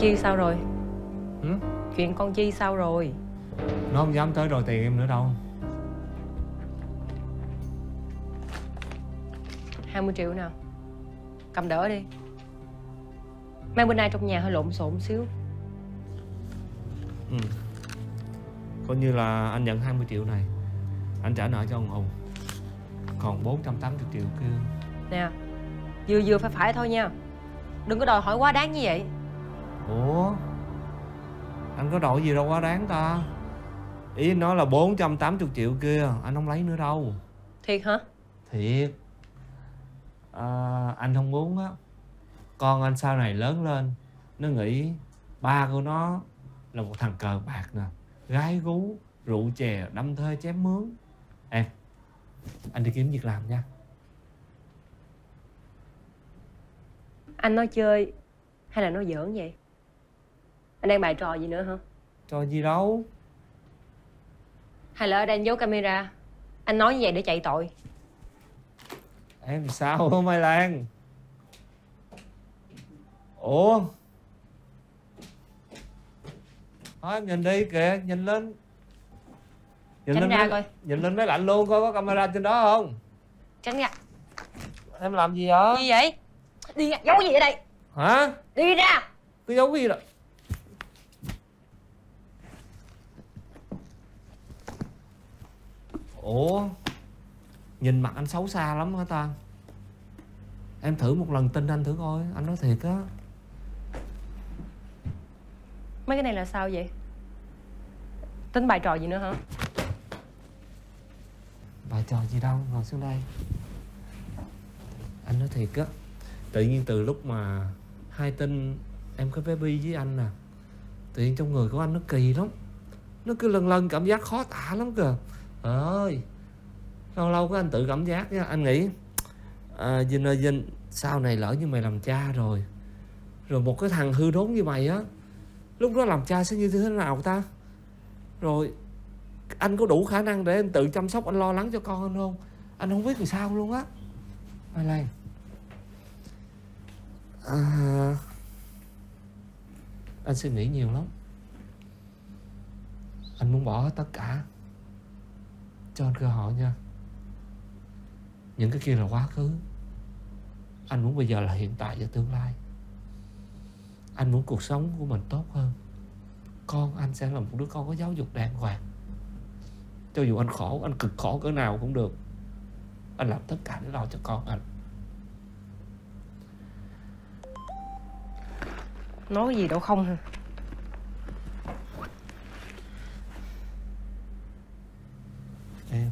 Chi sao rồi? Ừ? Chuyện con Chi sao rồi? Nó không dám tới đòi tiền em nữa đâu. 20 triệu nào, cầm đỡ đi. Mấy bữa nay trong nhà hơi lộn xộn xíu. Ừ. Coi như là anh nhận 20 triệu này, anh trả nợ cho ông Hùng. Còn 480 triệu kia. Nè, vừa vừa phải thôi nha. Đừng có đòi hỏi quá đáng như vậy. Ủa, anh có đòi gì đâu quá đáng ta. Ý anh nói là 480 triệu kia anh không lấy nữa đâu. Thiệt hả? Thiệt. Anh không muốn á con anh sau này lớn lên nó nghĩ ba của nó là một thằng cờ bạc nè, gái gú, rượu chè, đâm thê chém mướn. Em, anh đi kiếm việc làm nha. Anh nói chơi hay là nói giỡn vậy? Anh đang bày trò gì nữa hả? Trò gì đâu. Hay là ở đây anh giấu camera, anh nói như vậy để chạy tội? Em sao hả Mai Lan? Ủa, thôi em nhìn đi kìa, nhìn lên. Tránh ra coi. Nhìn lên máy lạnh luôn coi có camera trên đó không. Tránh ra. Em làm gì vậy? Gì vậy? Đi ra, giấu gì ở đây? Hả? Đi ra. Tôi giấu cái gì đâu. Ủa, nhìn mặt anh xấu xa lắm hả ta? Em thử một lần tin anh thử coi, anh nói thiệt á. Mấy cái này là sao vậy? Tính bài trò gì nữa hả? Bài trò gì đâu, ngồi xuống đây. Anh nói thiệt á, tự nhiên từ lúc mà hai tin em có baby với anh nè, tự nhiên trong người của anh nó kỳ lắm. Nó cứ lần lần cảm giác khó tả lắm kìa. Ơi, lâu lâu có anh tự cảm giác nha. Anh nghĩ Vinh ơi Vinh, sau này lỡ như mày làm cha rồi một cái thằng hư đốn như mày á, lúc đó làm cha sẽ như thế nào ta? Rồi anh có đủ khả năng để anh tự chăm sóc, anh lo lắng cho con anh không? Anh không biết làm sao luôn á. Mai Lan, anh suy nghĩ nhiều lắm. Anh muốn bỏ hết tất cả, cho anh cơ hội nha. Những cái kia là quá khứ. Anh muốn bây giờ là hiện tại và tương lai. Anh muốn cuộc sống của mình tốt hơn. Con anh sẽ là một đứa con có giáo dục đàng hoàng. Cho dù anh khổ, anh cực khổ cỡ nào cũng được, anh làm tất cả để lo cho con anh. Nói cái gì đâu không hả? Em,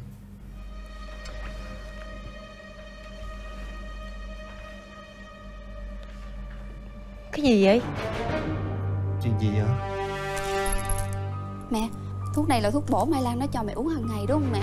cái gì vậy? chuyện gì vậy? Mẹ, thuốc này là thuốc bổ Mai Lan nó cho mẹ uống hàng ngày đúng không mẹ?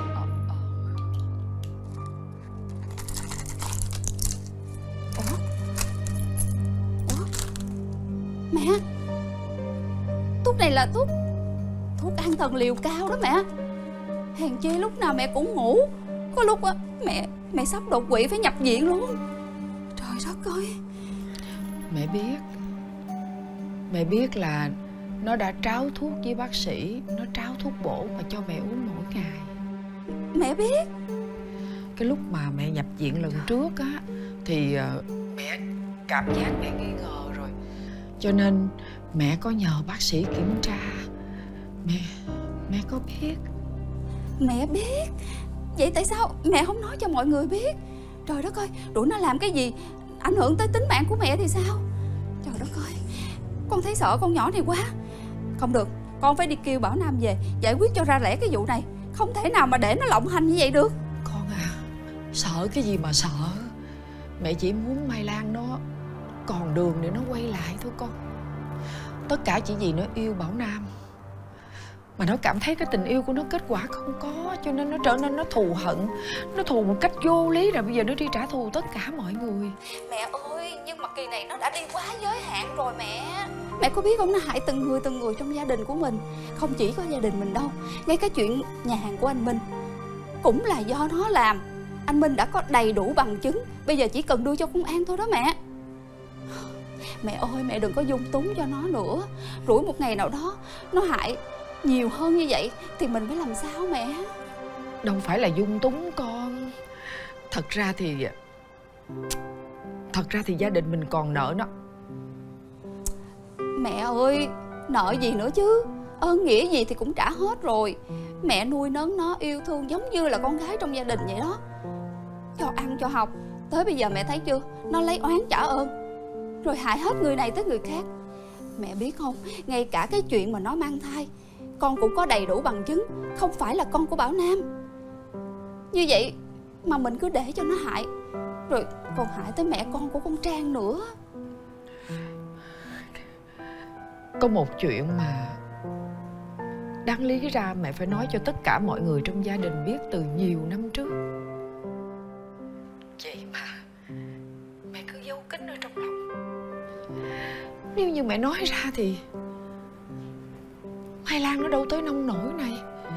Ủa? Mẹ, thuốc này là thuốc an thần liều cao đó mẹ. Hèn chi lúc nào mẹ cũng ngủ, có lúc á mẹ sắp đột quỵ phải nhập viện luôn. Trời đất ơi. Mẹ biết là nó đã tráo thuốc với bác sĩ, nó tráo thuốc bổ mà cho mẹ uống mỗi ngày. Mẹ biết. Cái lúc mà mẹ nhập viện lần trước á thì mẹ cảm giác mẹ nghi ngờ rồi, cho nên mẹ có nhờ bác sĩ kiểm tra. Mẹ có biết. Mẹ biết. Vậy tại sao mẹ không nói cho mọi người biết? Trời đất ơi, tụi nó làm cái gì ảnh hưởng tới tính mạng của mẹ thì sao? Trời đất ơi, con thấy sợ con nhỏ này quá. Không được, con phải đi kêu Bảo Nam về giải quyết cho ra lẽ cái vụ này. Không thể nào mà để nó lộng hành như vậy được. Con à, sợ cái gì mà sợ. Mẹ chỉ muốn Mai Lan nó còn đường để nó quay lại thôi con. Tất cả chỉ vì nó yêu Bảo Nam, mà nó cảm thấy cái tình yêu của nó kết quả không có, cho nên nó trở nên nó thù hận. Nó thù một cách vô lý, rồi bây giờ nó đi trả thù tất cả mọi người. Mẹ ơi, nhưng mà kỳ này nó đã đi quá giới hạn rồi mẹ. Mẹ có biết không, nó hại từng người trong gia đình của mình. Không chỉ có gia đình mình đâu, ngay cái chuyện nhà hàng của anh Minh cũng là do nó làm. Anh Minh đã có đầy đủ bằng chứng, bây giờ chỉ cần đưa cho công an thôi đó mẹ. Mẹ ơi, mẹ đừng có dung túng cho nó nữa. Rủi một ngày nào đó nó hại nhiều hơn như vậy thì mình phải làm sao mẹ? Đâu phải là dung túng con. Thật ra thì gia đình mình còn nợ nó. Mẹ ơi, nợ gì nữa chứ? Ơn nghĩa gì thì cũng trả hết rồi. Mẹ nuôi nấng nó, yêu thương giống như là con gái trong gia đình vậy đó. Cho ăn cho học, tới bây giờ mẹ thấy chưa, nó lấy oán trả ơn, rồi hại hết người này tới người khác. Mẹ biết không, ngay cả cái chuyện mà nó mang thai, con cũng có đầy đủ bằng chứng không phải là con của Bảo Nam. Như vậy mà mình cứ để cho nó hại, rồi còn hại tới mẹ con của con Trang nữa. Có một chuyện mà đáng lý ra mẹ phải nói cho tất cả mọi người trong gia đình biết từ nhiều năm trước. Vậy mà mẹ cứ giấu kín ở trong lòng. Nếu như mẹ nói ra thì Mai Lan nó đâu tới nông nổi này.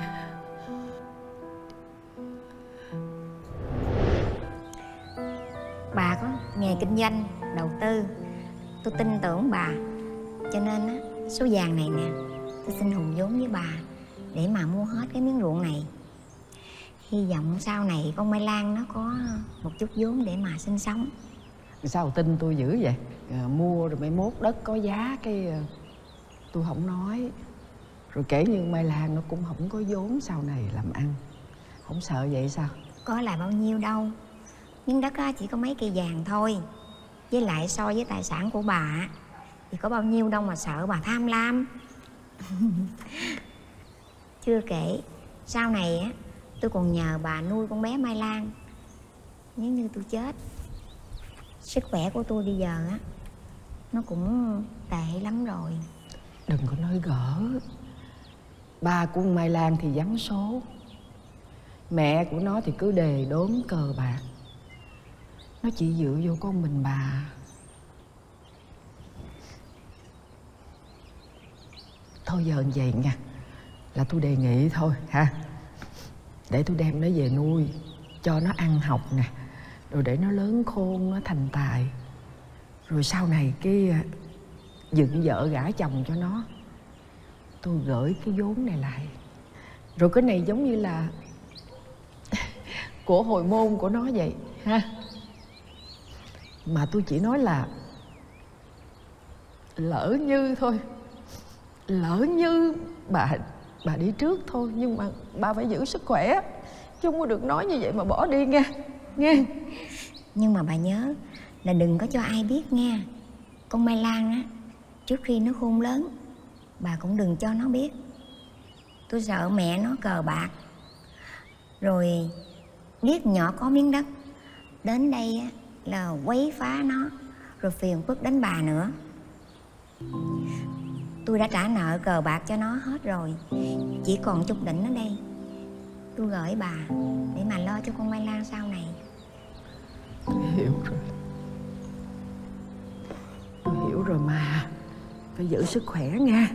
Bà có nghề kinh doanh, đầu tư, tôi tin tưởng bà. Cho nên á, số vàng này nè, tôi xin hùn vốn với bà để mà mua hết cái miếng ruộng này. Hy vọng sau này con Mai Lan nó có một chút vốn để mà sinh sống. Sao tin tôi dữ vậy? Mua rồi mai mốt đất có giá cái tôi không nói. Rồi kể như Mai Lan nó cũng không có vốn sau này làm ăn. Không sợ vậy sao? Có là bao nhiêu đâu. Miếng đất á, chỉ có mấy cây vàng thôi. Với lại so với tài sản của bà thì có bao nhiêu đâu mà sợ bà tham lam. Chưa kể sau này á, tôi còn nhờ bà nuôi con bé Mai Lan. Nếu như tôi chết, sức khỏe của tôi bây giờ á, nó cũng tệ lắm rồi. Đừng có nói gỡ. Ba của Mai Lan thì vắng số, mẹ của nó thì cứ đề đốm cờ bạc. Nó chỉ dựa vô con mình bà. Thôi giờ vậy nha, là tôi đề nghị thôi ha. Để tôi đem nó về nuôi, cho nó ăn học nè, rồi để nó lớn khôn, nó thành tài. Rồi sau này cái dựng vợ gả chồng cho nó. Tôi gửi cái vốn này lại. Rồi cái này giống như là của hồi môn của nó vậy ha. Mà tôi chỉ nói là lỡ như thôi, lỡ như bà đi trước thôi. Nhưng mà bà phải giữ sức khỏe, chứ không có được nói như vậy mà bỏ đi nghe. Nghe. Nhưng mà bà nhớ là đừng có cho ai biết nha. Con Mai Lan á, trước khi nó khôn lớn, bà cũng đừng cho nó biết. Tôi sợ mẹ nó cờ bạc, rồi biết nhỏ có miếng đất đến đây á, là quấy phá nó, rồi phiền phức đến bà nữa. Tôi đã trả nợ cờ bạc cho nó hết rồi, chỉ còn chút đỉnh ở đây. Tôi gửi bà để mà lo cho con Mai Lan sau này. Tôi hiểu rồi. Tôi hiểu rồi mà. Phải giữ sức khỏe nha.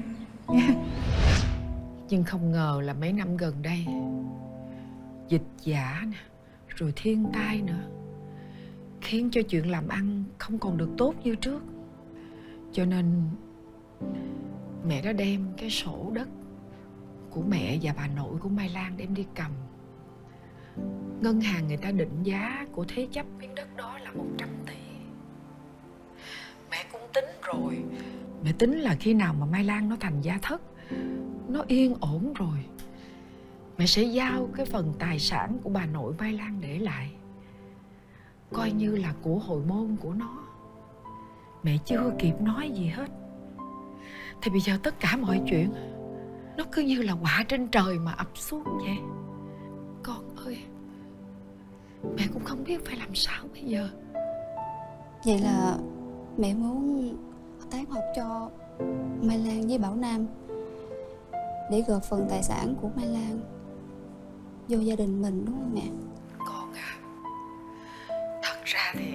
Nhưng không ngờ là mấy năm gần đây dịch giả nè, rồi thiên tai nữa, khiến cho chuyện làm ăn không còn được tốt như trước. Cho nên mẹ đã đem cái sổ đất của mẹ và bà nội của Mai Lan đem đi cầm. Ngân hàng người ta định giá của thế chấp miếng đất đó là 100 tỷ. Mẹ cũng tính rồi. Mẹ tính là khi nào mà Mai Lan nó thành gia thất, nó yên ổn rồi, mẹ sẽ giao cái phần tài sản của bà nội Mai Lan để lại, coi như là của hồi môn của nó. Mẹ chưa kịp nói gì hết thì bây giờ tất cả mọi chuyện nó cứ như là quả trên trời mà ập xuống vậy. Con ơi, mẹ cũng không biết phải làm sao bây giờ. Vậy là mẹ muốn tán học cho Mai Lan với Bảo Nam để gộp phần tài sản của Mai Lan vô gia đình mình, đúng không mẹ? Con à, thật ra thì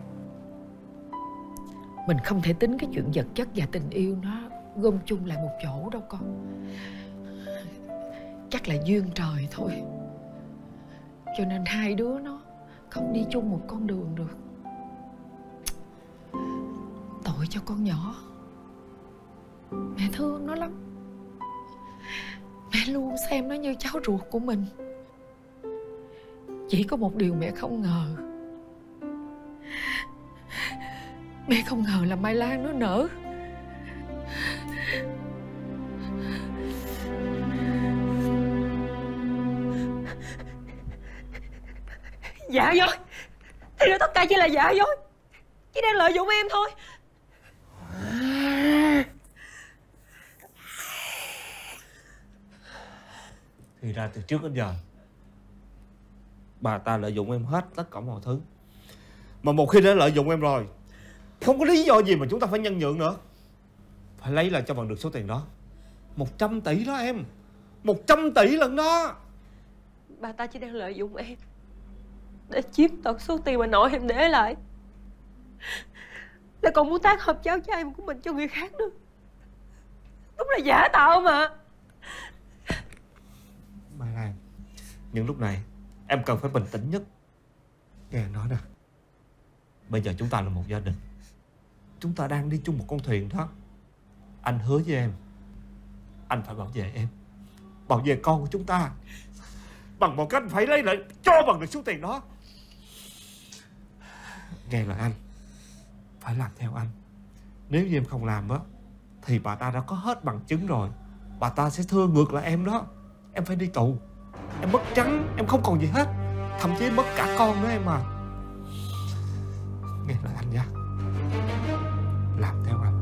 mình không thể tính cái chuyện vật chất và tình yêu nó gom chung lại một chỗ đâu con. Chắc là duyên trời thôi, cho nên hai đứa nó không đi chung một con đường được. Tội tội cho con nhỏ. Mẹ thương nó lắm. Mẹ luôn xem nó như cháu ruột của mình. Chỉ có một điều mẹ không ngờ. Mẹ không ngờ là Mai Lan nó nở. Dạ dối. Thì đó tất cả chỉ là giả dối. Chỉ đang lợi dụng em thôi. Thì ra từ trước đến giờ bà ta lợi dụng em hết tất cả mọi thứ. Mà một khi đã lợi dụng em rồi, không có lý do gì mà chúng ta phải nhân nhượng nữa. Phải lấy lại cho bằng được số tiền đó. 100 tỷ đó em. 100 tỷ lần đó. Bà ta chỉ đang lợi dụng em để chiếm toàn số tiền mà nội em để lại, lại còn muốn tác hợp cháu trai của mình cho người khác nữa. Đúng là giả tạo mà. Mai Lan, những lúc này em cần phải bình tĩnh nhất. Nghe anh nói nè, bây giờ chúng ta là một gia đình. Chúng ta đang đi chung một con thuyền đó. Anh hứa với em, anh phải bảo vệ em, bảo vệ con của chúng ta. Bằng một cách phải lấy lại cho bằng được số tiền đó. Nghe lời anh, phải làm theo anh. Nếu như em không làm á, thì bà ta đã có hết bằng chứng rồi. Bà ta sẽ thưa ngược lại em đó. Em phải đi tù. Em mất trắng, em không còn gì hết. Thậm chí mất cả con nữa em à. Nghe lời anh nha, làm theo anh.